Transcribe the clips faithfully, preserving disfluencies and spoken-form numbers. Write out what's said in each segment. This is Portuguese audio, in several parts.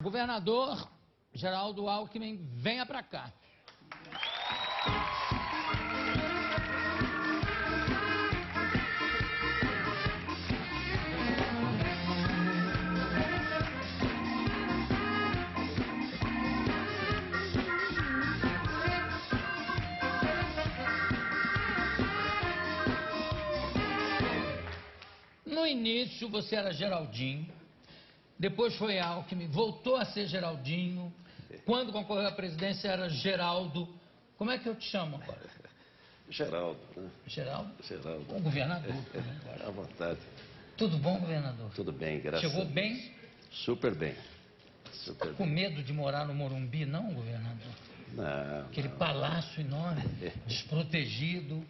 Governador Geraldo Alckmin, venha para cá. No início você era Geraldinho, depois foi Alckmin, voltou a ser Geraldinho, quando concorreu à presidência era Geraldo. Como é que eu te chamo agora? Geraldo, né? Geraldo? Geraldo. Bom, governador. À vontade. Tudo bom, governador? Tudo bem, graças Chegou a Deus. bem? Super bem. Super Tá com bem. medo de morar no Morumbi, não, governador? Não. Aquele não. palácio enorme, desprotegido.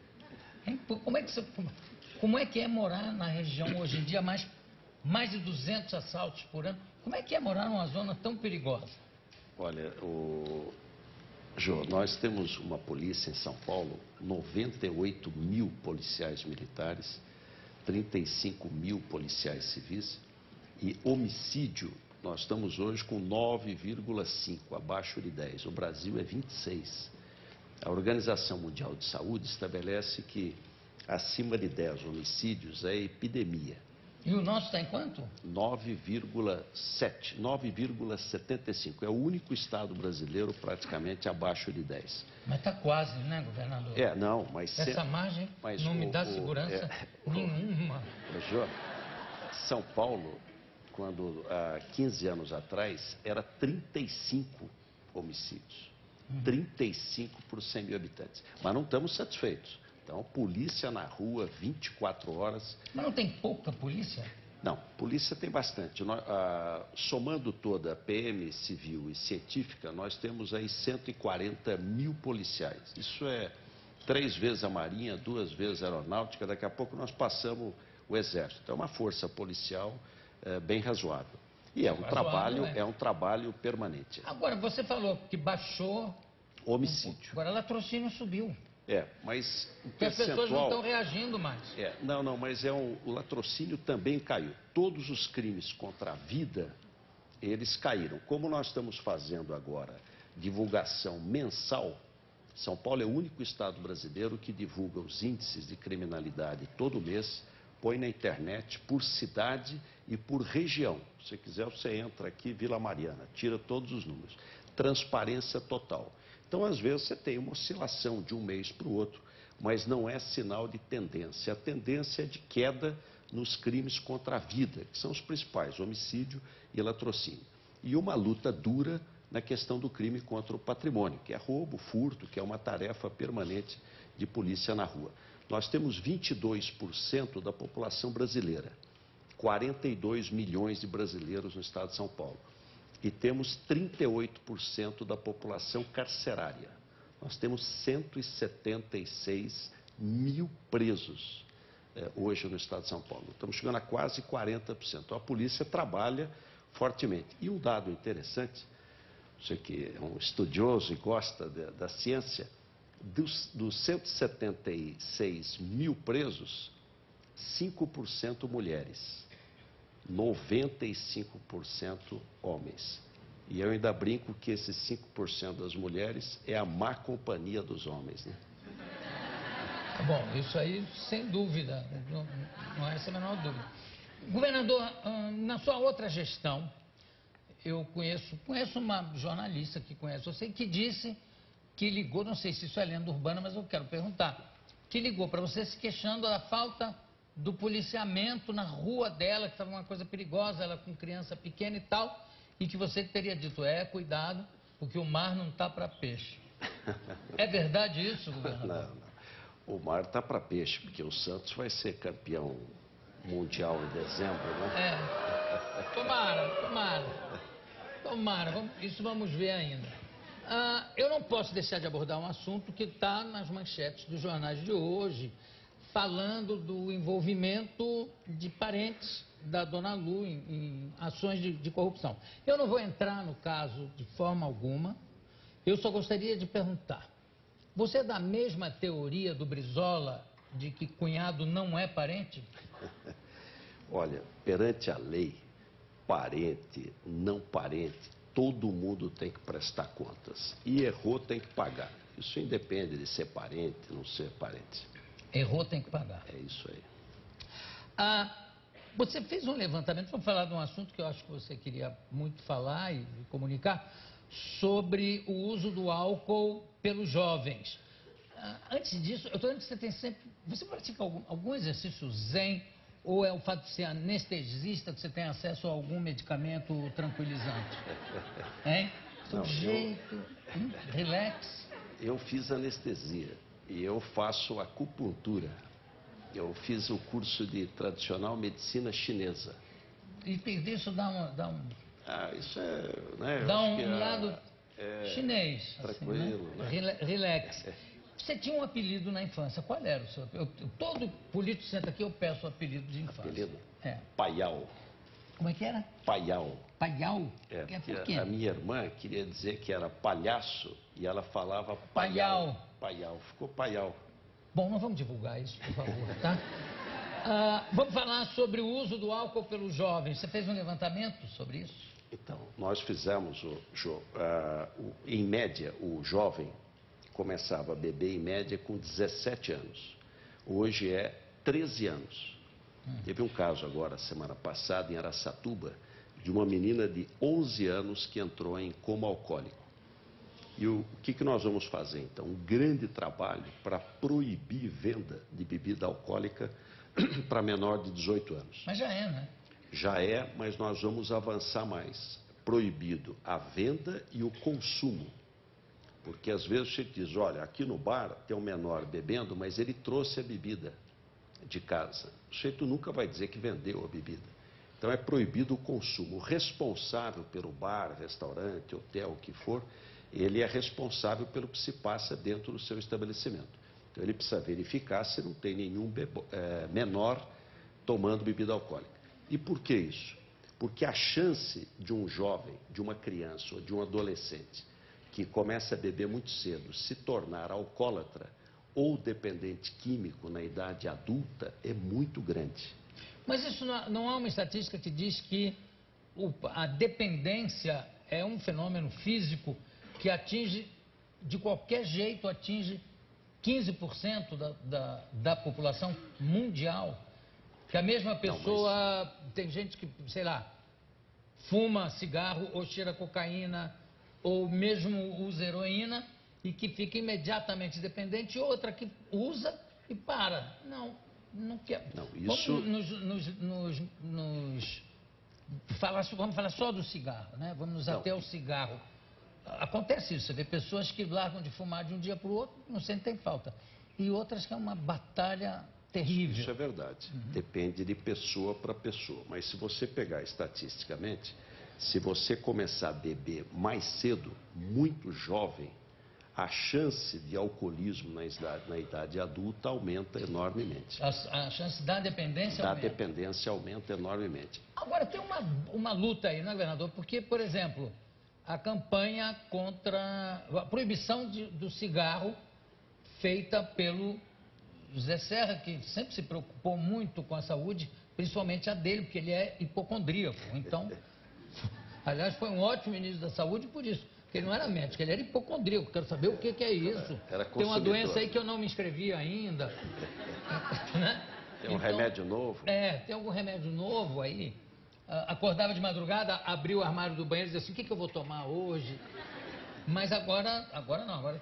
Hein? Como é que você... Como é que é morar na região hoje em dia, mais, mais de duzentos assaltos por ano? Como é que é morar numa zona tão perigosa? Olha, o... Jô, nós temos uma polícia em São Paulo, noventa e oito mil policiais militares, trinta e cinco mil policiais civis, e homicídio, nós estamos hoje com nove vírgula cinco, abaixo de dez. O Brasil é vinte e seis. A Organização Mundial de Saúde estabelece que acima de dez homicídios é epidemia. E o nosso está em quanto? nove vírgula sete, nove vírgula setenta e cinco. É o único estado brasileiro praticamente abaixo de dez. Mas está quase, né, governador? É, não, mas... Essa sempre, margem mas não o, me dá o, segurança é, nenhuma. O, Jô, São Paulo, quando há quinze anos atrás, era trinta e cinco homicídios. Uhum. trinta e cinco por cem mil habitantes. Mas não estamos satisfeitos. Então, polícia na rua, vinte e quatro horas. Mas não tem pouca polícia? Não, polícia tem bastante. Nós, ah, somando toda a P M civil e científica, nós temos aí cento e quarenta mil policiais. Isso é três vezes a Marinha, duas vezes a Aeronáutica. Daqui a pouco nós passamos o Exército. Então, é uma força policial eh, bem razoável. E é um, razoável, trabalho, é. é um trabalho permanente. Agora, você falou que baixou... Homicídio. Agora, latrocínio subiu. É, mas o Porque as percentual... pessoas não estão reagindo mais. É, não, não, mas é um, o latrocínio também caiu. Todos os crimes contra a vida, eles caíram. Como nós estamos fazendo agora divulgação mensal, São Paulo é o único estado brasileiro que divulga os índices de criminalidade todo mês, põe na internet por cidade e por região. Se quiser, você entra aqui, Vila Mariana, tira todos os números. Transparência total. Então, às vezes, você tem uma oscilação de um mês para o outro, mas não é sinal de tendência. A tendência é de queda nos crimes contra a vida, que são os principais, homicídio e latrocínio. E uma luta dura na questão do crime contra o patrimônio, que é roubo, furto, que é uma tarefa permanente de polícia na rua. Nós temos vinte e dois por cento da população brasileira, quarenta e dois milhões de brasileiros no estado de São Paulo. E temos trinta e oito por cento da população carcerária. Nós temos cento e setenta e seis mil presos eh, hoje no estado de São Paulo. Estamos chegando a quase quarenta por cento. Então, a polícia trabalha fortemente. E um dado interessante, você que é um estudioso e gosta de, da ciência, dos, dos cento e setenta e seis mil presos, cinco por cento mulheres. noventa e cinco por cento homens. E eu ainda brinco que esses cinco por cento das mulheres é a má companhia dos homens, né? Bom, isso aí sem dúvida, não, não é essa a menor dúvida. Governador, na sua outra gestão, eu conheço, conheço uma jornalista que conhece você, que disse que ligou, não sei se isso é lenda urbana, mas eu quero perguntar, que ligou para você se queixando da falta do policiamento na rua dela, que estava uma coisa perigosa, ela com criança pequena e tal, e que você teria dito, é, cuidado, porque o mar não está para peixe. É verdade isso, governador? Não, não. O mar está para peixe, porque o Santos vai ser campeão mundial em dezembro, né? É, tomara, tomara, tomara, vamos, isso vamos ver ainda. Ah, eu não posso deixar de abordar um assunto que está nas manchetes dos jornais de hoje, falando do envolvimento de parentes da dona Lu em, em ações de, de corrupção. Eu não vou entrar no caso de forma alguma, eu só gostaria de perguntar, você é da mesma teoria do Brizola de que cunhado não é parente? Olha, perante a lei, parente, não parente, todo mundo tem que prestar contas. E errou, tem que pagar. Isso independe de ser parente, não ser parente. Errou, tem que pagar. É isso aí. Ah, você fez um levantamento, vamos falar de um assunto que eu acho que você queria muito falar e comunicar, sobre o uso do álcool pelos jovens. Ah, antes disso, eu estou dizendo que você tem sempre... Você pratica algum, algum exercício zen, ou é o fato de ser anestesista que você tem acesso a algum medicamento tranquilizante? Hein? Sujeito, eu... hum, relax. Eu fiz anestesia e eu faço acupuntura. Eu fiz o curso de tradicional medicina chinesa. E isso dá um... Dá um, ah, isso é... Né, dá um, um é, lado é, chinês. Tranquilo, assim, né? né? Relax. Você tinha um apelido na infância. Qual era o seu? Eu, todo político senta aqui, eu peço o apelido de infância. Apelido? É. Paial. Como é que era? Paial. Paial? É, é porque por quê? a minha irmã queria dizer que era palhaço e ela falava paial. Paial. Paial. Ficou Paial. Bom, não vamos divulgar isso, por favor, tá? Ah, vamos falar sobre o uso do álcool pelos jovens. Você fez um levantamento sobre isso? Então, nós fizemos, o, uh, o, em média, o jovem começava a beber em média com dezessete anos. Hoje é treze anos. Hum. Teve um caso agora, semana passada, em Araçatuba, de uma menina de onze anos que entrou em coma alcoólico. E o, o que, que nós vamos fazer, então? Um grande trabalho para proibir venda de bebida alcoólica para menor de dezoito anos. Mas já é, né? Já é, mas nós vamos avançar mais. Proibido a venda e o consumo. Porque às vezes você diz, olha, aqui no bar tem um menor bebendo, mas ele trouxe a bebida de casa. O sujeito nunca vai dizer que vendeu a bebida. Então é proibido o consumo. O responsável pelo bar, restaurante, hotel, o que for, ele é responsável pelo que se passa dentro do seu estabelecimento. Então ele precisa verificar se não tem nenhum bebo, é, menor tomando bebida alcoólica. E por que isso? Porque a chance de um jovem, de uma criança ou de um adolescente que começa a beber muito cedo se tornar alcoólatra ou dependente químico na idade adulta é muito grande. Mas isso não, não há uma estatística que diz que o, a dependência é um fenômeno físico que atinge, de qualquer jeito, atinge quinze por cento da, da, da população mundial? Que a mesma pessoa, não, mas... tem gente que, sei lá, fuma cigarro ou cheira cocaína ou mesmo usa heroína e que fica imediatamente dependente, e outra que usa e para. Não, não quer. Não, isso... Vamos nos, nos, nos, nos falar, vamos falar só do cigarro, né? Vamos nos até ao cigarro. Acontece isso, você vê pessoas que largam de fumar de um dia para o outro, não sentem falta. E outras que é uma batalha terrível. Isso é verdade. Uhum. Depende de pessoa para pessoa. Mas se você pegar estatisticamente, se você começar a beber mais cedo, muito jovem, a chance de alcoolismo na idade, na idade adulta aumenta enormemente. A, a chance da dependência da aumenta. Da dependência aumenta enormemente. Agora, tem uma, uma luta aí, não é, governador? Porque, por exemplo, a campanha contra a proibição de, do cigarro feita pelo José Serra, que sempre se preocupou muito com a saúde, principalmente a dele, porque ele é hipocondríaco. Então, aliás, foi um ótimo ministro da saúde por isso, porque ele não era médico, ele era hipocondríaco. Quero saber o que, que é isso. Era tem uma doença aí que eu não me inscrevi ainda. Né? Tem um então, remédio novo? É, tem algum remédio novo aí. Acordava de madrugada, abriu o armário do banheiro e dizia assim, o que, que eu vou tomar hoje? Mas agora, agora não, agora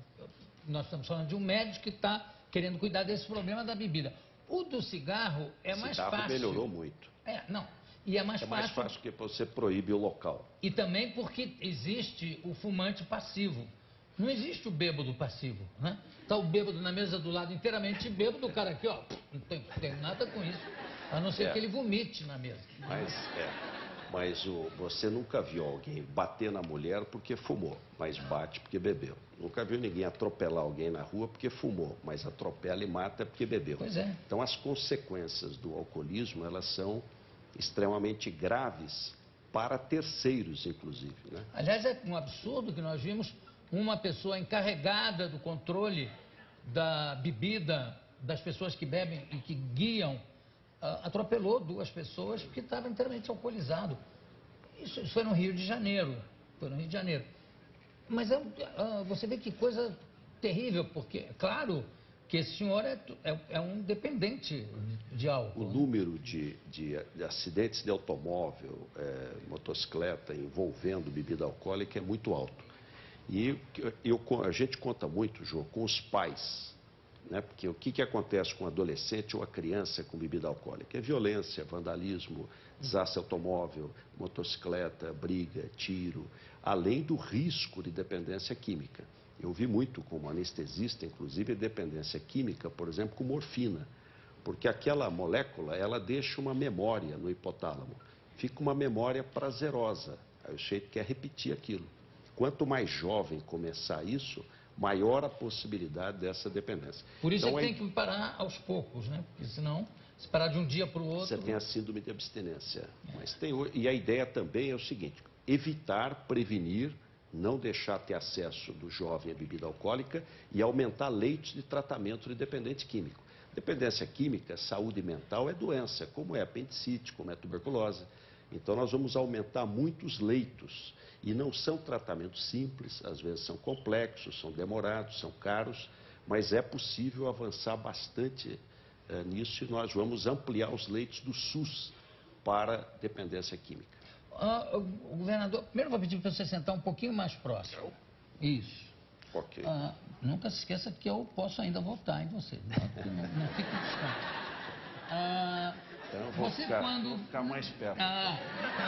nós estamos falando de um médico que está querendo cuidar desse problema da bebida. O do cigarro é mais cigarro fácil. melhorou muito. É, não. E é mais é fácil. É mais fácil que você proíbe o local. E também porque existe o fumante passivo. Não existe o bêbado passivo, né? Está o bêbado na mesa do lado inteiramente bêbado, o cara aqui, ó, não tem, tem nada com isso, a não ser é. que ele vomite na mesa. Mas, é, mas o, você nunca viu alguém bater na mulher porque fumou, mas bate porque bebeu. Nunca viu ninguém atropelar alguém na rua porque fumou, mas atropela e mata porque bebeu. Pois é. Então, as consequências do alcoolismo, elas são extremamente graves para terceiros, inclusive, né? Aliás, é um absurdo que nós vimos uma pessoa encarregada do controle da bebida das pessoas que bebem e que guiam, uh, atropelou duas pessoas porque estava inteiramente alcoolizado. Isso, isso foi no Rio de Janeiro, foi no Rio de Janeiro. Mas é, uh, você vê que coisa terrível, porque, claro, que esse senhor é, é, é um dependente de álcool. O número de, de, de acidentes de automóvel, é, motocicleta envolvendo bebida alcoólica é muito alto. E eu, a gente conta muito, Jô, com os pais, né? Porque o que, que acontece com um adolescente ou a criança com bebida alcoólica? É violência, vandalismo, desastre automóvel, motocicleta, briga, tiro, além do risco de dependência química. Eu vi muito como anestesista, inclusive, dependência química, por exemplo, com morfina, porque aquela molécula, ela deixa uma memória no hipotálamo, fica uma memória prazerosa, aí o sujeito quer repetir aquilo. Quanto mais jovem começar isso, maior a possibilidade dessa dependência. Por isso então, é que aí, tem que parar aos poucos, né? Porque senão, se parar de um dia para o outro... Você tem a síndrome de abstinência. É. Mas tem, e a ideia também é o seguinte, evitar, prevenir, não deixar ter acesso do jovem à bebida alcoólica e aumentar leitos de tratamento de dependente químico. Dependência química, saúde mental é doença, como é apendicite, como é tuberculose. Então nós vamos aumentar muitos leitos e não são tratamentos simples, às vezes são complexos, são demorados, são caros, mas é possível avançar bastante é, nisso e nós vamos ampliar os leitos do SUS para dependência química. Ah, o governador, primeiro vou pedir para você sentar um pouquinho mais próximo. Isso. Ok. Ah, nunca se esqueça que eu posso ainda votar em você. Não, não, não fique distante. Ah, então eu vou, você ficar, quando... vou ficar mais perto. Ah,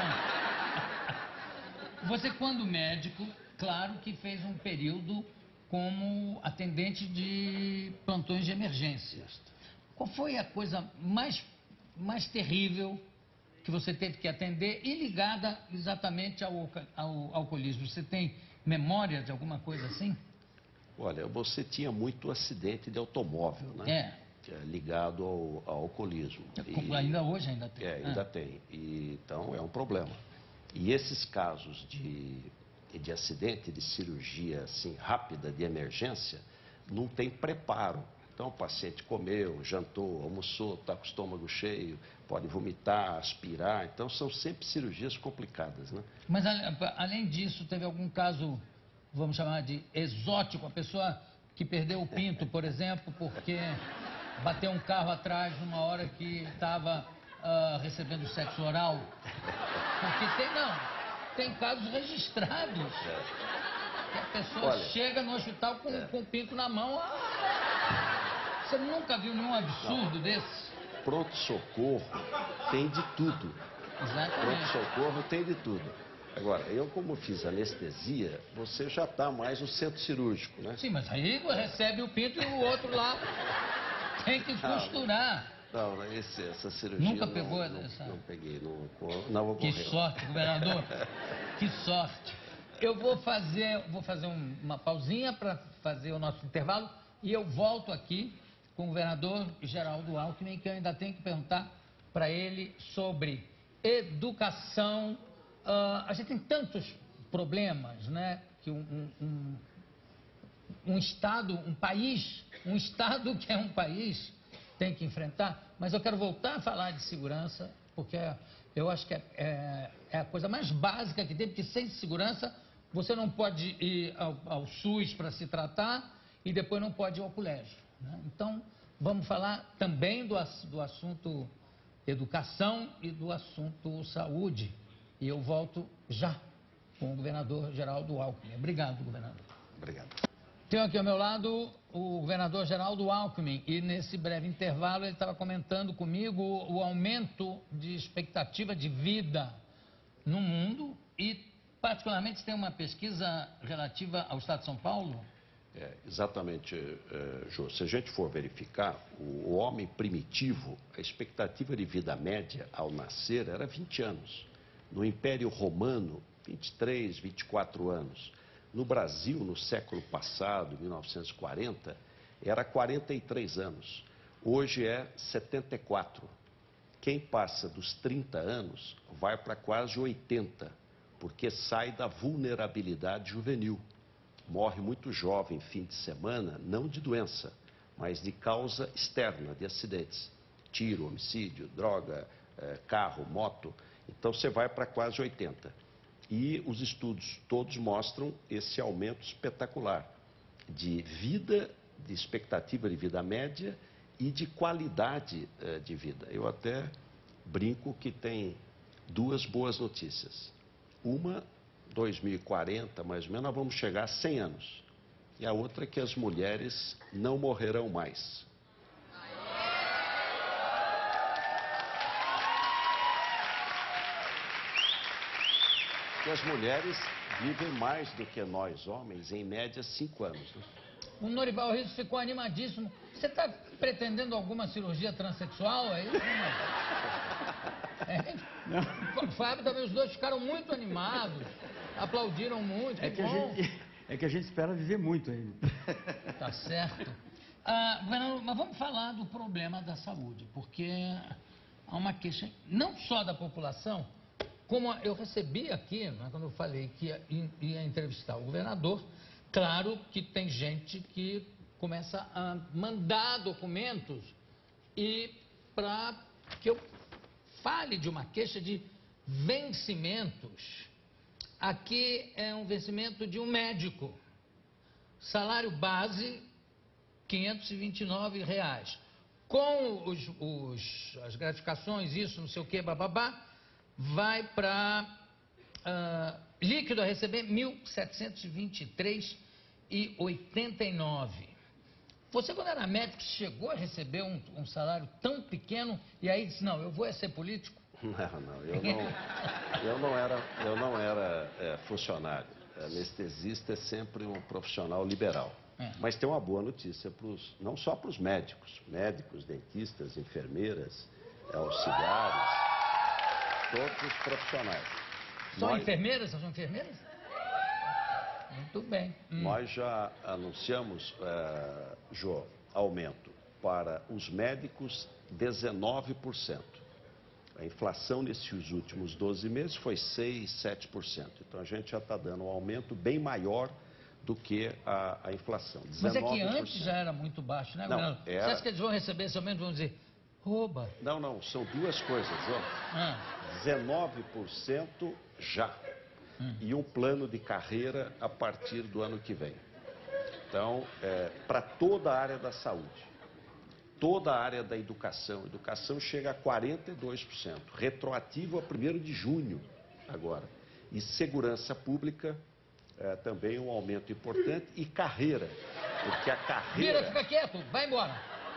você quando médico, claro que fez um período como atendente de plantões de emergência. Qual foi a coisa mais, mais terrível que você teve que atender e ligada exatamente ao, ao alcoolismo? Você tem memória de alguma coisa assim? Olha, você tinha muito acidente de automóvel, né? É. Ligado ao, ao alcoolismo. E, ainda hoje ainda tem. É, ainda ah. tem. E, então é um problema. E esses casos de, de acidente, de cirurgia assim, rápida, de emergência, não tem preparo. Então o paciente comeu, jantou, almoçou, está com o estômago cheio, pode vomitar, aspirar. Então são sempre cirurgias complicadas, né? Mas além disso, teve algum caso, vamos chamar de exótico, a pessoa que perdeu o pinto, por exemplo, porque bateu um carro atrás numa hora que estava uh, recebendo sexo oral? Porque tem, não, tem casos registrados. Que a pessoa Olha, chega no hospital com, é. com o pinto na mão. Ah, você nunca viu nenhum absurdo não. desse? Pronto-socorro tem de tudo. Exatamente. Pronto-socorro tem de tudo. Agora, eu como fiz anestesia, você já está mais no centro cirúrgico, né? Sim, mas aí recebe o pinto e o outro lá tem que costurar. Não, não esse, essa cirurgia Nunca não, pegou não, essa? Não peguei, não, não Que ocorreu. sorte, governador. Que sorte. Eu vou fazer, vou fazer um, uma pausinha para fazer o nosso intervalo e eu volto aqui com o governador Geraldo Alckmin, que eu ainda tenho que perguntar para ele sobre educação. Uh, a gente tem tantos problemas, né? Que um, um, um Estado, um país, um Estado que é um país tem que enfrentar. Mas eu quero voltar a falar de segurança, porque eu acho que é, é, é a coisa mais básica que tem, porque sem segurança você não pode ir ao, ao SUS para se tratar e depois não pode ir ao colégio, né? Então, vamos falar também do, do assunto educação e do assunto saúde. E eu volto já com o governador Geraldo Alckmin. Obrigado, governador. Obrigado. Tenho aqui ao meu lado o governador Geraldo Alckmin e nesse breve intervalo ele estava comentando comigo o aumento de expectativa de vida no mundo e particularmente tem uma pesquisa relativa ao estado de São Paulo? É, exatamente, é, Jô. Se a gente for verificar, o, o homem primitivo, a expectativa de vida média ao nascer era vinte anos. No Império Romano, vinte e três, vinte e quatro anos. No Brasil, no século passado, mil novecentos e quarenta, era quarenta e três anos. Hoje é setenta e quatro. Quem passa dos trinta anos vai para quase oitenta, porque sai da vulnerabilidade juvenil. Morre muito jovem fim de semana, não de doença, mas de causa externa, de acidentes. Tiro, homicídio, droga, carro, moto. Então você vai para quase oitenta. E os estudos todos mostram esse aumento espetacular de vida, de expectativa de vida média e de qualidade eh, de vida. Eu até brinco que tem duas boas notícias. Uma, dois mil e quarenta, mais ou menos, nós vamos chegar a cem anos. E a outra é que as mulheres não morrerão mais. Porque as mulheres vivem mais do que nós, homens, em média, cinco anos. Né? O Norival Rios ficou animadíssimo. Você está pretendendo alguma cirurgia transexual? É isso? É? Não. Fábio também, os dois ficaram muito animados, aplaudiram muito. É que, a gente, é que a gente espera viver muito ainda. Tá certo. Ah, mas vamos falar do problema da saúde, porque há uma queixa, não só da população, como eu recebi aqui, né, quando eu falei que ia, ia entrevistar o governador, claro que tem gente que começa a mandar documentos e para que eu fale de uma queixa de vencimentos. Aqui é um vencimento de um médico. Salário base, quinhentos e vinte e nove reais. Com os, os, as gratificações, isso, não sei o que, bababá, vai para uh, líquido a receber mil setecentos e vinte e três reais e oitenta e nove centavos. Você, quando era médico, chegou a receber um, um salário tão pequeno e aí disse, não, eu vou é ser político? Não, não, eu não, eu não era, eu não era é, funcionário. Anestesista é sempre um profissional liberal. É. Mas tem uma boa notícia, pros, não só para os médicos, médicos, dentistas, enfermeiras, auxiliares, todos os profissionais. Só Nós... enfermeiras? São enfermeiras? Muito bem. Hum. Nós já anunciamos, uh, Jô, aumento para os médicos dezenove por cento. A inflação nesses últimos doze meses foi seis, sete por cento. Então a gente já está dando um aumento bem maior do que a, a inflação. dezenove por cento. Mas é que antes já era muito baixo, né, Não, era... Você acha que eles vão receber esse aumento e vão dizer, rouba? Não, não, são duas coisas, João. Ah. dezenove por cento já. Hum. E um plano de carreira a partir do ano que vem. Então, é, para toda a área da saúde, toda a área da educação, educação chega a quarenta e dois por cento, retroativo a primeiro de junho agora. E segurança pública, é, também um aumento importante, e carreira, porque a carreira... Vira, fica quieto, vai embora.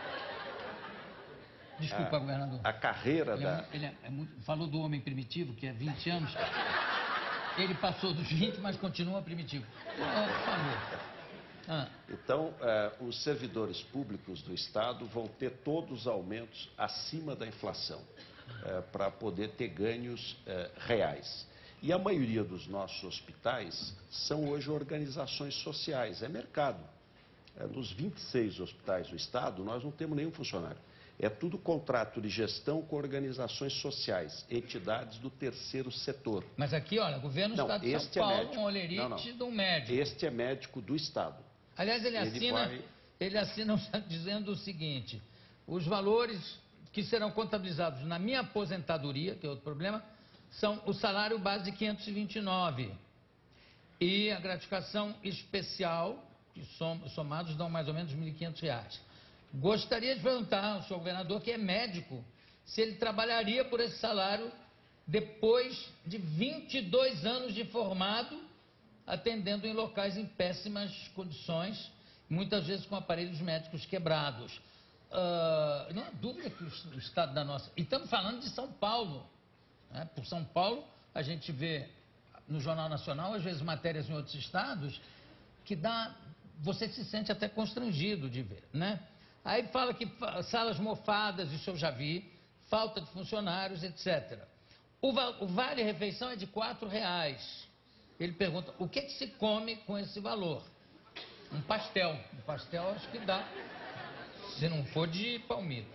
Desculpa, a, governador. A carreira ele da... É, ele é, é muito, falou do homem primitivo, que é vinte anos... Ele passou dos vinte, mas continua primitivo. Ah, por favor. Ah. Então, eh, os servidores públicos do Estado vão ter todos os aumentos acima da inflação, eh, para poder ter ganhos eh, reais. E a maioria dos nossos hospitais são hoje organizações sociais, é mercado. Eh, nos vinte e seis hospitais do Estado, nós não temos nenhum funcionário. É tudo contrato de gestão com organizações sociais, entidades do terceiro setor. Mas aqui, olha, o governo do Estado de São Paulo, é um olerite de um médico. Este é médico do Estado. Aliás, ele assina, ele, vai... ele assina dizendo o seguinte, os valores que serão contabilizados na minha aposentadoria, que é outro problema, são o salário base de quinhentos e vinte e nove e a gratificação especial, que som, somados dão mais ou menos mil e quinhentos reais. Gostaria de perguntar ao senhor governador, que é médico, se ele trabalharia por esse salário depois de vinte e dois anos de formado, atendendo em locais em péssimas condições, muitas vezes com aparelhos médicos quebrados. Uh, não há dúvida que o, o estado da nossa... E estamos falando de São Paulo. Né? Por São Paulo, a gente vê no Jornal Nacional, às vezes, matérias em outros estados, que dá... Você se sente até constrangido de ver, né? Aí fala que salas mofadas, isso eu já vi, falta de funcionários, etcétera. O, o vale-refeição é de quatro reais. Ele pergunta, o que, que se come com esse valor? Um pastel. Um pastel acho que dá, se não for de palmito.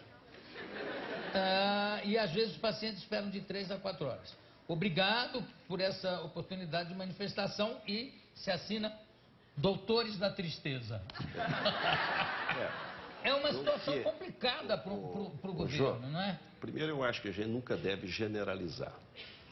Ah, e às vezes os pacientes esperam de três a quatro horas. Obrigado por essa oportunidade de manifestação e se assina Doutores da Tristeza. É. É uma situação que, complicada para o governo, Jô, não é? Primeiro, eu acho que a gente nunca deve generalizar.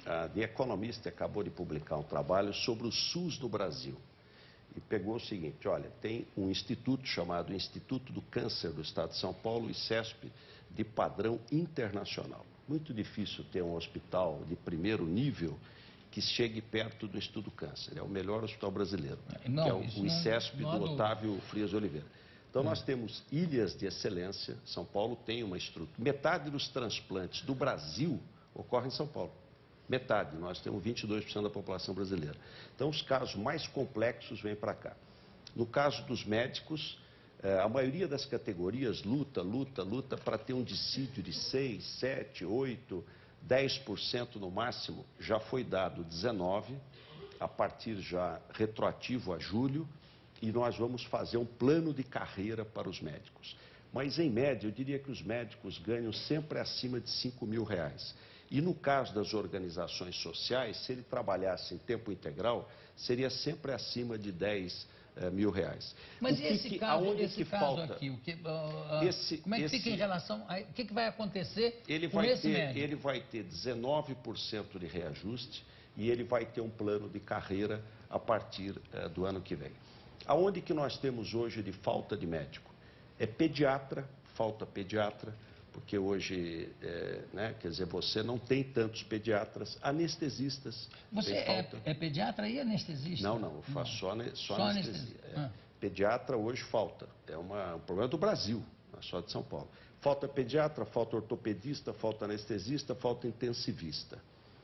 a The Economist acabou de publicar um trabalho sobre o SUS no Brasil. E pegou o seguinte, olha, tem um instituto chamado Instituto do Câncer do Estado de São Paulo, ICESP, de padrão internacional. Muito difícil ter um hospital de primeiro nível que chegue perto do Instituto do Câncer. É o melhor hospital brasileiro, não, que é o, o ICESP não, não do Otávio Frias de Oliveira. Então, hum. nós temos ilhas de excelência. São Paulo tem uma estrutura. Metade dos transplantes do Brasil ocorrem em São Paulo. Metade, nós temos vinte e dois por cento da população brasileira. Então, os casos mais complexos vêm para cá. No caso dos médicos, a maioria das categorias luta, luta, luta para ter um dissídio de seis, sete, oito, dez por cento no máximo. Já foi dado dezenove por cento, a partir já retroativo a julho, e nós vamos fazer um plano de carreira para os médicos. Mas, em média, eu diria que os médicos ganham sempre acima de cinco mil reais. E no caso das organizações sociais, se ele trabalhasse em tempo integral, seria sempre acima de dez eh, mil reais. Mas o e esse que, caso, aonde esse que caso falta? aqui, o que, uh, esse, como é que esse, fica em relação a... O que, que vai acontecer ele com vai esse ter, médico? Ele vai ter dezenove por cento de reajuste e ele vai ter um plano de carreira a partir uh, do ano que vem. Aonde que nós temos hoje de falta de médico? É pediatra, falta pediatra, porque hoje, é, né, quer dizer, você não tem tantos pediatras, anestesistas. Você é, é pediatra e anestesista? Não, não, eu faço não. Só, ne, só, só anestesia. anestesia. É. Ah. Pediatra hoje falta, é uma, um problema do Brasil, não é só de São Paulo. Falta pediatra, falta ortopedista, falta anestesista, falta intensivista.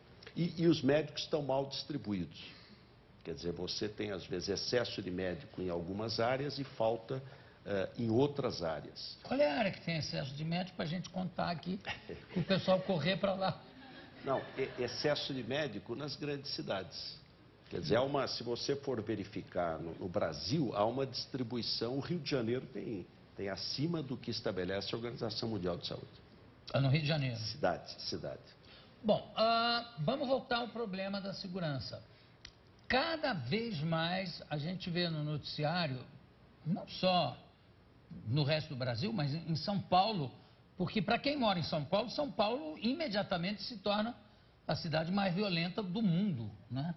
E, e os médicos estão mal distribuídos. Quer dizer, você tem, às vezes, excesso de médico em algumas áreas e falta uh, em outras áreas. Qual é a área que tem excesso de médico para a gente contar aqui, para o pessoal correr para lá? Não, excesso de médico nas grandes cidades. Quer dizer, há uma, se você for verificar no, no Brasil, há uma distribuição, o Rio de Janeiro tem, tem acima do que estabelece a Organização Mundial de Saúde. Ah, no Rio de Janeiro? Cidade, cidade. Bom, uh, vamos voltar ao problema da segurança. Cada vez mais a gente vê no noticiário, não só no resto do Brasil, mas em São Paulo, porque para quem mora em São Paulo, São Paulo imediatamente se torna a cidade mais violenta do mundo, né?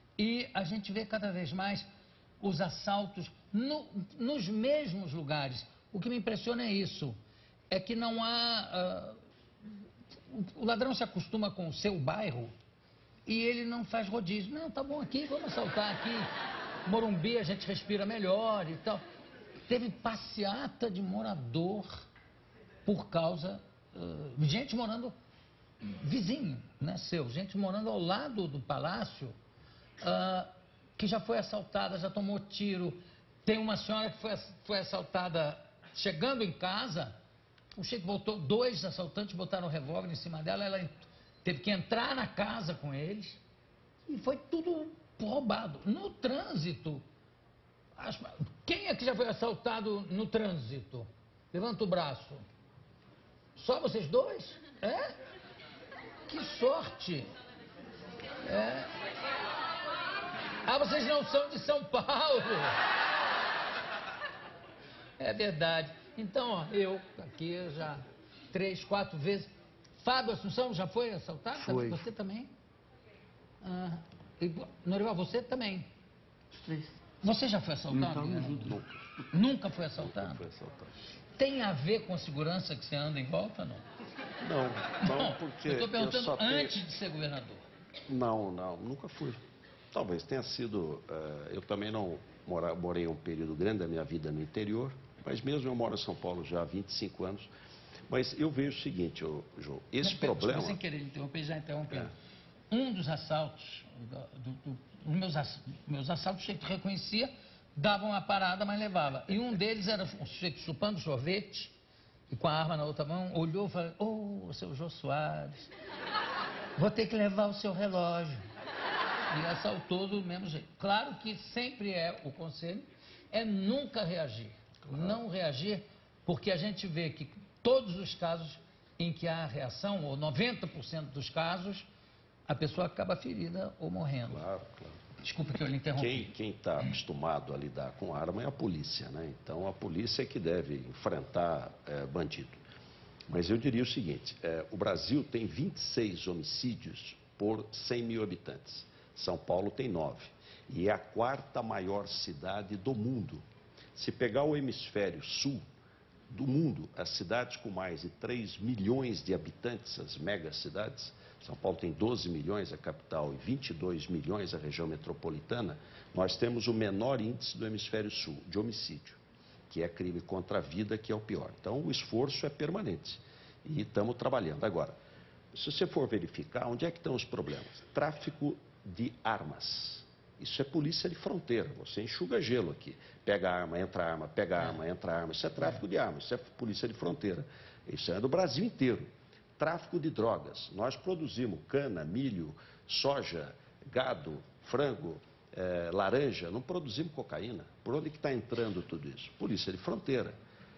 E a gente vê cada vez mais os assaltos no, nos mesmos lugares. O que me impressiona é isso, é que não há... Uh, o ladrão se acostuma com o seu bairro, e ele não faz rodízio. Não, tá bom aqui, vamos assaltar aqui. Morumbi a gente respira melhor e tal. Teve passeata de morador por causa... Uh, gente morando vizinho, né, seu. Gente morando ao lado do palácio, uh, que já foi assaltada, já tomou tiro. Tem uma senhora que foi, foi assaltada chegando em casa. O Chico voltou, dois assaltantes botaram o revólver em cima dela, ela... teve que entrar na casa com eles e foi tudo roubado. No trânsito, as... quem é que já foi assaltado no trânsito? Levanta o braço. Só vocês dois? É? Que sorte! É. Ah, vocês não são de São Paulo! É verdade. Então, ó, eu aqui já três, quatro vezes... Fábio Assunção já foi assaltado? Foi. Você também? Ah, e, Norival, você também? Os três. Você já foi assaltado? Não, né? Nunca. Nunca foi assaltado? Nunca foi assaltado. Tem a ver com a segurança que você anda em volta, não? Não, não, porque... Eu estou perguntando eu antes tenho... de ser governador. Não, não, nunca fui. Talvez tenha sido... Uh, eu também não mora, morei um período grande da minha vida no interior, mas mesmo eu moro em São Paulo já há vinte e cinco anos. Mas eu vejo o seguinte, ô, João, esse não, problema... Sem querer interromper, já interrompendo. É. Um dos assaltos, do, do, os meus, meus assaltos, o sujeito reconhecia, dava uma parada, mas levava. E um deles era um sujeito chupando sorvete, e com a arma na outra mão, olhou e falou, ô, oh, seu Jô Soares, vou ter que levar o seu relógio. E assaltou do mesmo jeito. Claro que sempre é o conselho, é nunca reagir. Claro. Não reagir, porque a gente vê que todos os casos em que há reação, ou noventa por cento dos casos, a pessoa acaba ferida ou morrendo. Claro, claro. Desculpa que eu lhe interrompi. Quem está acostumado a lidar com arma é a polícia, né? Então, a polícia é que deve enfrentar é, bandido. Mas eu diria o seguinte, é, o Brasil tem vinte e seis homicídios por cem mil habitantes. São Paulo tem nove. E é a quarta maior cidade do mundo. Se pegar o hemisfério sul do mundo, as cidades com mais de três milhões de habitantes, as megacidades, São Paulo tem doze milhões, a capital, e vinte e dois milhões, a região metropolitana, nós temos o menor índice do hemisfério sul de homicídio, que é crime contra a vida, que é o pior. Então, o esforço é permanente e estamos trabalhando. Agora, se você for verificar, onde é que estão os problemas? Tráfico de armas. Isso é polícia de fronteira, você enxuga gelo aqui. Pega arma, entra arma, pega arma, entra arma. Isso é tráfico de armas, isso é polícia de fronteira. Isso é do Brasil inteiro. Tráfico de drogas. Nós produzimos cana, milho, soja, gado, frango, eh, laranja. Não produzimos cocaína. Por onde que está entrando tudo isso? Polícia de fronteira.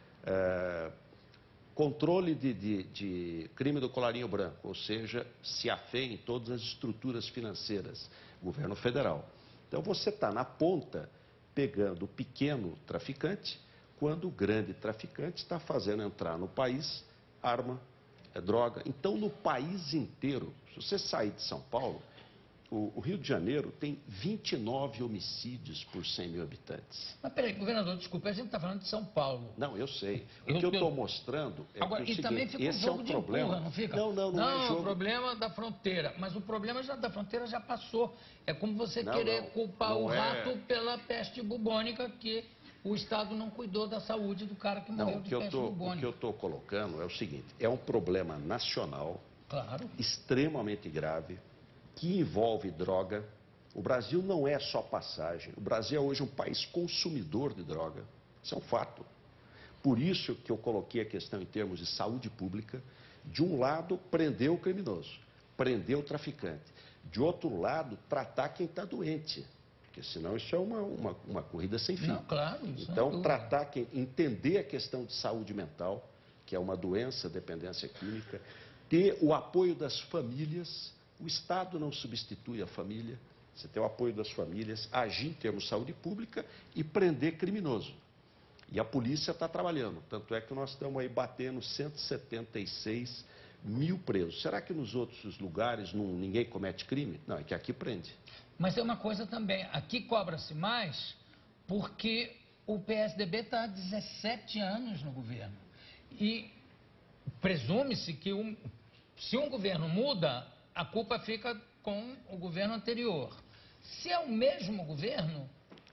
Eh, controle de, de, de crime do colarinho branco, ou seja, se afém em todas as estruturas financeiras. Governo federal. Então, você está na ponta pegando o pequeno traficante, quando o grande traficante está fazendo entrar no país arma, é, droga. Então, no país inteiro, se você sair de São Paulo, o, o Rio de Janeiro tem vinte e nove homicídios por cem mil habitantes. Mas peraí, governador, desculpa, a gente está falando de São Paulo. Não, eu sei. O Eu- que eu eu- estou mostrando é Agora, que é o e também seguinte, fica um esse jogo é um de problema. empurra, não fica? Não, não, não, é jogo. o problema da fronteira. Mas o problema já, da fronteira já passou. É como você Não, querer não, culpar não o é. rato pela peste bubônica, que o Estado não cuidou da saúde do cara que morreu Não, o de que eu peste tô, o bubônica. que eu estou colocando é o seguinte, é um problema nacional, Claro. extremamente grave, que envolve droga. O Brasil não é só passagem. O Brasil é hoje um país consumidor de droga. Isso é um fato. Por isso que eu coloquei a questão em termos de saúde pública. De um lado, prender o criminoso, prender o traficante. De outro lado, tratar quem está doente. Porque senão isso é uma, uma, uma corrida sem fim. Não, claro, isso Então, não é tratar quem, entender a questão de saúde mental, que é uma doença, dependência química, ter o apoio das famílias. O Estado não substitui a família. Você tem o apoio das famílias, agir em termos de saúde pública e prender criminoso. E a polícia está trabalhando. Tanto é que nós estamos aí batendo cento e setenta e seis mil presos. Será que nos outros lugares não, ninguém comete crime? Não, é que aqui prende. Mas tem uma coisa também, aqui cobra-se mais porque o P S D B está há dezessete anos no governo. E presume-se que um, se um governo muda, a culpa fica com o governo anterior. Se é o mesmo governo,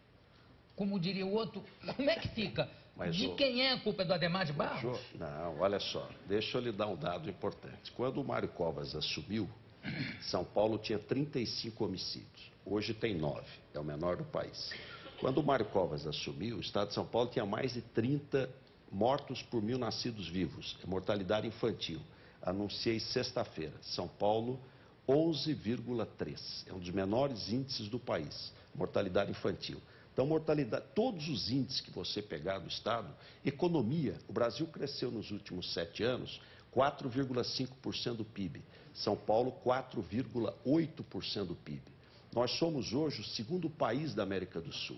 como diria o outro, como é que fica? Mas de o- quem é a culpa? É do Adhemar de Barros? Jô, não, olha só, deixa eu lhe dar um dado importante. Quando o Mário Covas assumiu, São Paulo tinha trinta e cinco homicídios. Hoje tem nove, é o menor do país. Quando o Mário Covas assumiu, o estado de São Paulo tinha mais de trinta mortos por mil nascidos vivos, é mortalidade infantil. Anunciei sexta-feira, São Paulo, onze vírgula três, é um dos menores índices do país, mortalidade infantil. Então, mortalidade, todos os índices que você pegar do Estado, economia, o Brasil cresceu nos últimos sete anos quatro vírgula cinco por cento do P I B, São Paulo quatro vírgula oito por cento do P I B. Nós somos hoje o segundo país da América do Sul.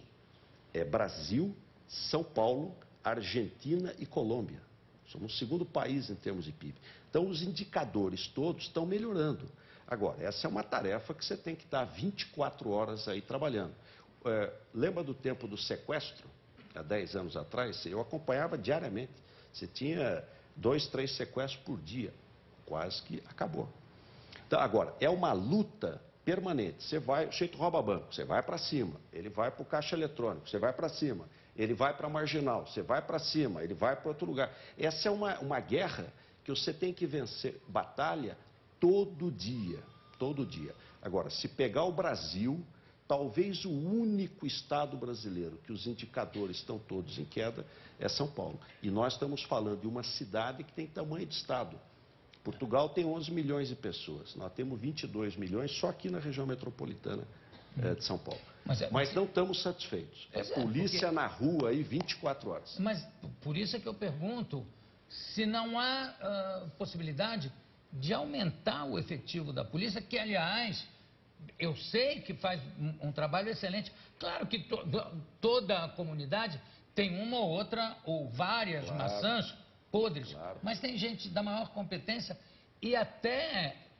É Brasil, São Paulo, Argentina e Colômbia. Somos o segundo país em termos de P I B. Então, os indicadores todos estão melhorando. Agora, essa é uma tarefa que você tem que estar vinte e quatro horas aí trabalhando. É, lembra do tempo do sequestro? Há dez anos atrás, eu acompanhava diariamente. Você tinha dois, três sequestros por dia. Quase que acabou. Então, agora, é uma luta permanente. Você vai, o sujeito rouba banco, você vai para cima. Ele vai para o caixa eletrônico, você vai para cima. Ele vai para a marginal, você vai para cima. Ele vai para outro lugar. Essa é uma, uma guerra que você tem que vencer. Batalha todo dia, todo dia. Agora, se pegar o Brasil, talvez o único estado brasileiro que os indicadores estão todos em queda é São Paulo. E nós estamos falando de uma cidade que tem tamanho de estado. Portugal tem onze milhões de pessoas, nós temos vinte e dois milhões só aqui na região metropolitana eh, de São Paulo. Mas é- Mas não estamos satisfeitos. É Pois é, polícia porque- na rua aí vinte e quatro horas. Mas por isso é que eu pergunto se não há ah, possibilidade de aumentar o efetivo da polícia, que, aliás, eu sei que faz um, um trabalho excelente. Claro que to, do- toda a comunidade tem uma ou outra, ou várias Claro. maçãs podres, Claro. mas tem gente da maior competência e até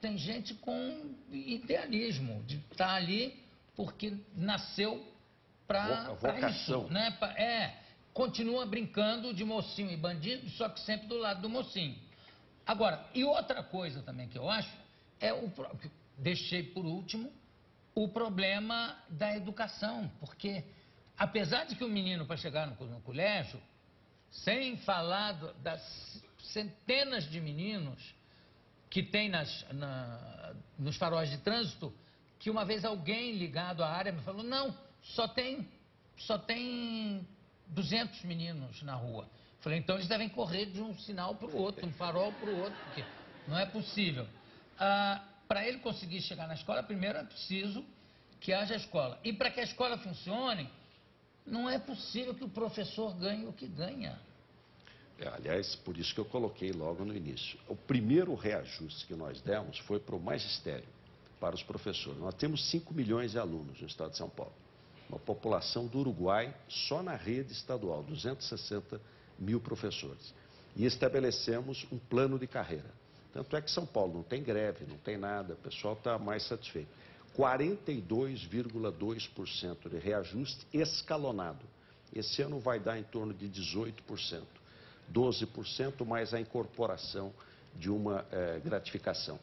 tem gente com idealismo, de estar ali porque nasceu para vocação. isso, né? Pra, é, continua brincando de mocinho e bandido, só que sempre do lado do mocinho. Agora, e outra coisa também que eu acho, é o que deixei por último, o problema da educação, porque apesar de que o menino, para chegar no, no colégio, sem falar do, das centenas de meninos que tem nas, na, nos faróis de trânsito, que uma vez alguém ligado à área me falou, não, só tem, só tem duzentos meninos na rua. Falei, então eles devem correr de um sinal para o outro, um farol para o outro, porque não é possível. Ah, para ele conseguir chegar na escola, primeiro é preciso que haja escola. E para que a escola funcione, não é possível que o professor ganhe o que ganha. É, aliás, por isso que eu coloquei logo no início. O primeiro reajuste que nós demos foi para o magistério, para os professores. Nós temos cinco milhões de alunos no estado de São Paulo. Uma população do Uruguai, só na rede estadual, duzentos e sessenta mil professores. E estabelecemos um plano de carreira. Tanto é que São Paulo não tem greve, não tem nada, o pessoal está mais satisfeito. quarenta e dois vírgula dois por cento de reajuste escalonado. Esse ano vai dar em torno de dezoito por cento. doze por cento mais a incorporação de uma eh, gratificação.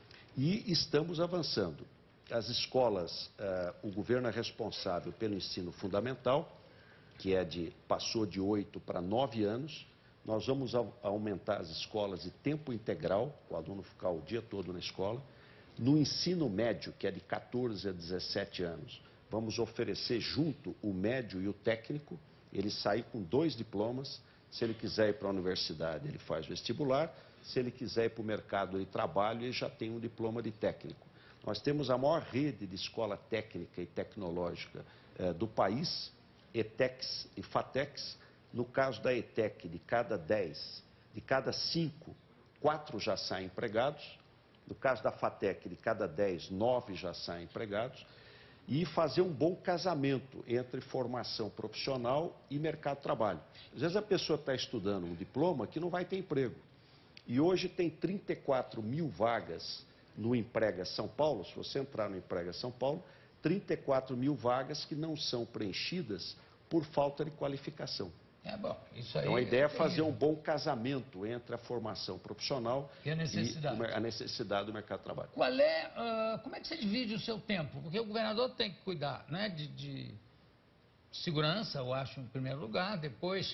E estamos avançando. As escolas, eh, o governo é responsável pelo ensino fundamental, que é de, passou de oito para nove anos. Nós vamos a, aumentar as escolas de tempo integral, o aluno ficar o dia todo na escola. No ensino médio, que é de quatorze a dezessete anos, vamos oferecer junto o médio e o técnico, ele sair com dois diplomas. Se ele quiser ir para a universidade, ele faz vestibular. Se ele quiser ir para o mercado de trabalho, ele já tem um diploma de técnico. Nós temos a maior rede de escola técnica e tecnológica eh, do país, ETECs e FATECs. No caso da ETEC, de cada dez, de cada cinco, quatro já saem empregados. No caso da FATEC, de cada dez, nove já saem empregados. E fazer um bom casamento entre formação profissional e mercado de trabalho. Às vezes a pessoa está estudando um diploma que não vai ter emprego. E hoje tem trinta e quatro mil vagas no Emprega São Paulo. Se você entrar no Emprega São Paulo, trinta e quatro mil vagas que não são preenchidas por falta de qualificação. É bom, isso aí. Então a ideia é é fazer um bom casamento entre a formação profissional e a necessidade, e a necessidade do mercado de trabalho. Qual é, uh, como é que você divide o seu tempo? Porque o governador tem que cuidar, né, de, de segurança, eu acho, em primeiro lugar, depois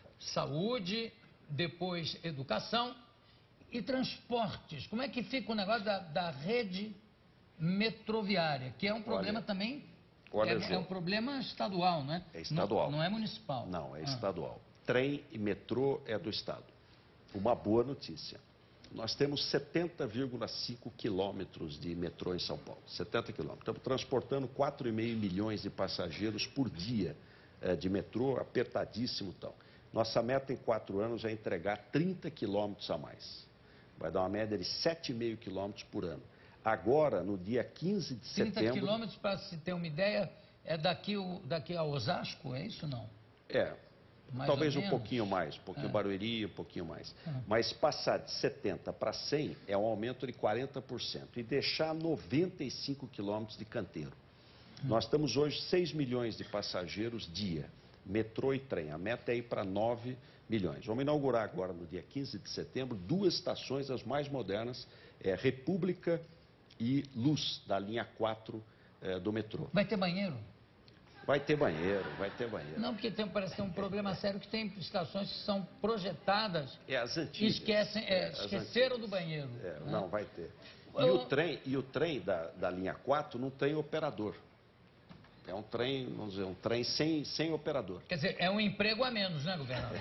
saúde, depois educação e transportes. Como é que fica o negócio da, da rede metroviária, que é um problema Olha, também... Olha, é, João, é um problema estadual, né? É estadual. Não, não é municipal. Não, é ah. estadual. Trem e metrô é do Estado. Uma boa notícia. Nós temos setenta vírgula cinco quilômetros de metrô em São Paulo. setenta quilômetros. Estamos transportando quatro vírgula cinco milhões de passageiros por dia eh, de metrô, apertadíssimo e tal. Nossa meta em quatro anos é entregar trinta quilômetros a mais. Vai dar uma média de sete vírgula cinco quilômetros por ano. Agora, no dia quinze de setembro... trinta quilômetros, para se ter uma ideia, é daqui, daqui a Osasco, é isso não? É, mais talvez um pouquinho mais, um pouquinho é. Barueri, um pouquinho mais. É. Mas passar de setenta para cem é um aumento de quarenta por cento. E deixar noventa e cinco quilômetros de canteiro. Hum. Nós estamos hoje seis milhões de passageiros dia, metrô e trem. A meta é ir para nove milhões. Vamos inaugurar agora, no dia quinze de setembro, duas estações, as mais modernas, é, República e Luz, da linha quatro eh, do metrô. Vai ter banheiro? Vai ter banheiro, vai ter banheiro. Não, porque tem, parece que tem um problema sério que tem estações que são projetadas É as e antigas. esquecem, é, É, as esqueceram antigas. do banheiro. É, né? Não, vai ter. E Eu... o trem, e o trem da, da linha quatro não tem operador. É um trem, vamos dizer, um trem sem, sem operador. Quer dizer, é um emprego a menos, né, governador?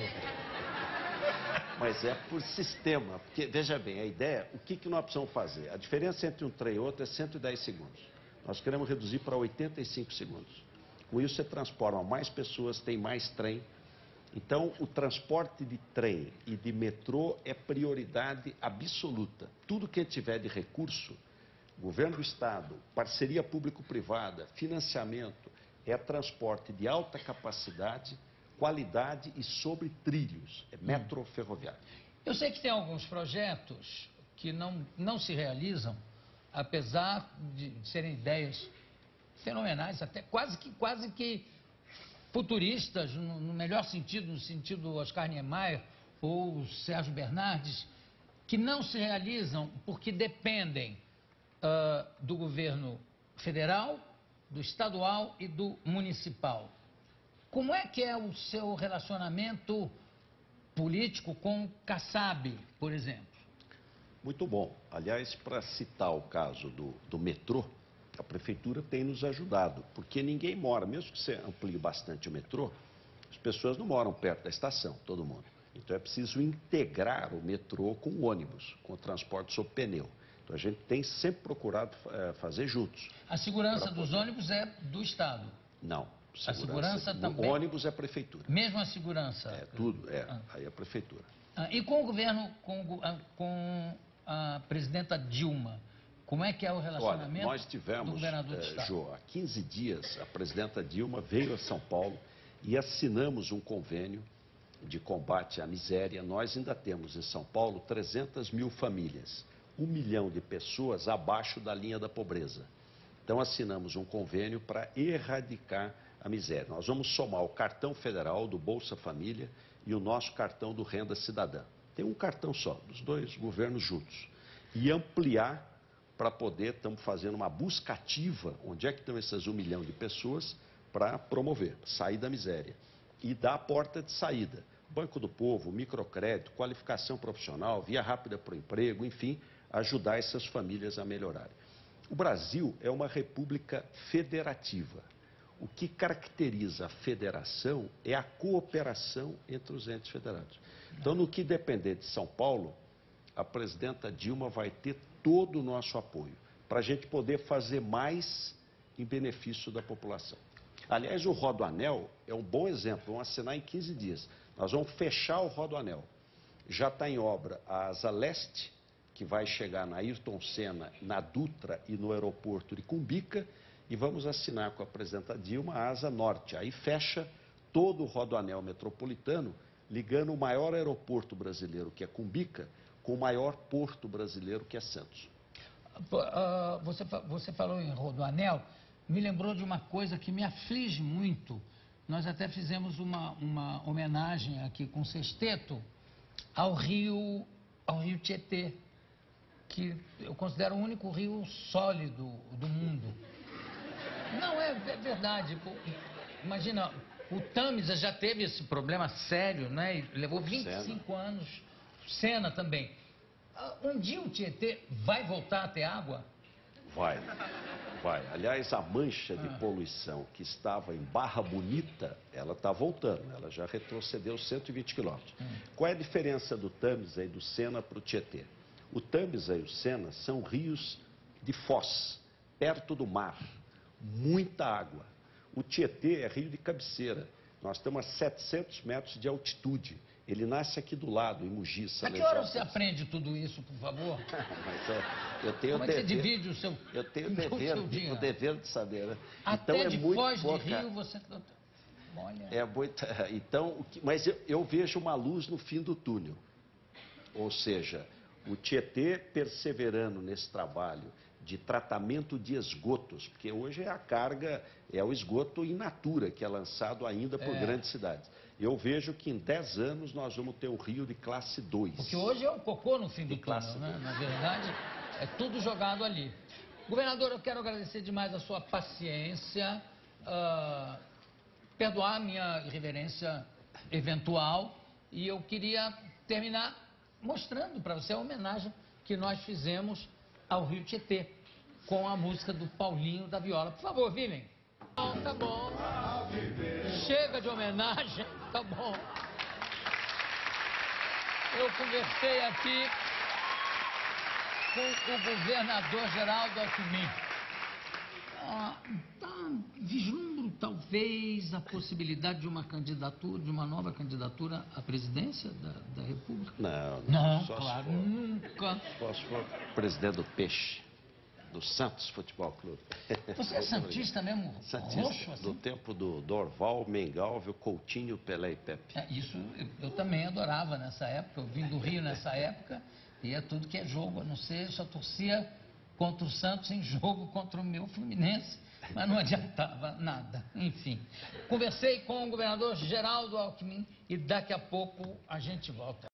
Mas é por sistema, porque, veja bem, a ideia, o que, que nós precisamos fazer? A diferença entre um trem e outro é cento e dez segundos. Nós queremos reduzir para oitenta e cinco segundos. Com isso, você transforma mais pessoas, tem mais trem. Então, o transporte de trem e de metrô é prioridade absoluta. Tudo que tiver de recurso, governo do Estado, parceria público-privada, financiamento, é transporte de alta capacidade, qualidade e sobre trilhos, é metro ferroviário. Eu sei que tem alguns projetos que não, não se realizam apesar de serem ideias fenomenais, até quase que, quase que futuristas, no, no melhor sentido, no sentido Oscar Niemeyer ou Sérgio Bernardes, que não se realizam porque dependem uh, do governo federal, do estadual e do municipal. Como é que é o seu relacionamento político com o Kassab, por exemplo? Muito bom. Aliás, para citar o caso do, do metrô, a prefeitura tem nos ajudado, porque ninguém mora, mesmo que você amplie bastante o metrô, as pessoas não moram perto da estação, todo mundo. Então é preciso integrar o metrô com o ônibus, com o transporte sob pneu. Então a gente tem sempre procurado é, fazer juntos. A segurança dos ônibus é do Estado? Não. Segurança, a segurança também? O ônibus é a prefeitura. Mesmo a segurança? É, tudo, é. Ah. Aí é a prefeitura. Ah, e com o governo, com, com a presidenta Dilma, como é que é o relacionamento? Olha, nós tivemos, do governador do eh, Estado? Jô, há quinze dias, a presidenta Dilma veio a São Paulo e assinamos um convênio de combate à miséria. Nós ainda temos em São Paulo trezentas mil famílias, um milhão de pessoas abaixo da linha da pobreza. Então assinamos um convênio para erradicar a miséria. Nós vamos somar o cartão federal do Bolsa Família e o nosso cartão do Renda Cidadã. Tem um cartão só, dos dois governos juntos. E ampliar para poder, estamos fazendo uma busca ativa, onde é que estão essas um milhão de pessoas, para promover, sair da miséria. E dar a porta de saída. Banco do Povo, microcrédito, qualificação profissional, via rápida para o emprego, enfim, ajudar essas famílias a melhorarem. O Brasil é uma república federativa. O que caracteriza a federação é a cooperação entre os entes federados. Então, no que depender de São Paulo, a presidenta Dilma vai ter todo o nosso apoio para a gente poder fazer mais em benefício da população. Aliás, o Rodoanel é um bom exemplo, vamos assinar em quinze dias. Nós vamos fechar o Rodoanel. Já está em obra a Asa Leste, que vai chegar na Ayrton Senna, na Dutra e no aeroporto de Cumbica, e vamos assinar com a presidenta Dilma a Asa Norte. Aí fecha todo o Rodoanel metropolitano, ligando o maior aeroporto brasileiro, que é Cumbica, com o maior porto brasileiro, que é Santos. Uh, você, você falou em Rodoanel, me lembrou de uma coisa que me aflige muito. Nós até fizemos uma, uma homenagem aqui com o Sexteto ao rio, ao rio Tietê, que eu considero o único rio sólido do mundo. Não, é, é verdade. Imagina, o Tâmisa já teve esse problema sério, né? E levou vinte e cinco Sena. anos. Sena também. Um dia o Tietê vai voltar a ter água? Vai, vai. Aliás, a mancha de ah. poluição que estava em Barra Bonita, ela está voltando. Ela já retrocedeu cento e vinte quilômetros. Hum. Qual é a diferença do Tâmisa e do Sena para o Tietê? O Tâmisa e o Sena são rios de foz, perto do mar. Muita água. O Tietê é rio de cabeceira. Nós estamos a setecentos metros de altitude. Ele nasce aqui do lado, em Mogi, A que hora você aprende tudo isso, por favor? Mas é, eu tenho Como é que você divide o seu Eu tenho o dever, o dever de saber, né? Até então, é de muito Foz pouca... de Rio você... Olha... É muito... Então, mas eu, eu vejo uma luz no fim do túnel. Ou seja, o Tietê perseverando nesse trabalho de tratamento de esgotos, porque hoje é a carga, é o esgoto in natura, que é lançado ainda por é. grandes cidades. Eu vejo que em dez anos nós vamos ter um rio de classe dois. Porque hoje é o cocô no fim do túnel, né? Na verdade, é tudo jogado ali. Governador, eu quero agradecer demais a sua paciência, uh, perdoar a minha irreverência eventual, e eu queria terminar mostrando para você a homenagem que nós fizemos ao Rio Tietê, com a música do Paulinho da Viola. Por favor, Vivem. Ah, tá bom. Chega de homenagem, tá bom. Eu conversei aqui com o governador Geraldo Alckmin. Ah, tá, vislumbro talvez a possibilidade de uma candidatura, de uma nova candidatura à presidência da, da República? Não, não, não só claro, se for, nunca. Só se for presidente do Peixe, do Santos Futebol Clube. Você é santista mesmo? Santista, roxo, assim? do tempo do Dorval, Mengalvio, Coutinho, Pelé e Pepe. É, isso eu, eu também adorava nessa época, eu vim do Rio nessa época, e é tudo que é jogo, a não ser, só torcia contra o Santos em jogo contra o meu Fluminense, mas não adiantava nada. Enfim, conversei com o governador Geraldo Alckmin e daqui a pouco a gente volta.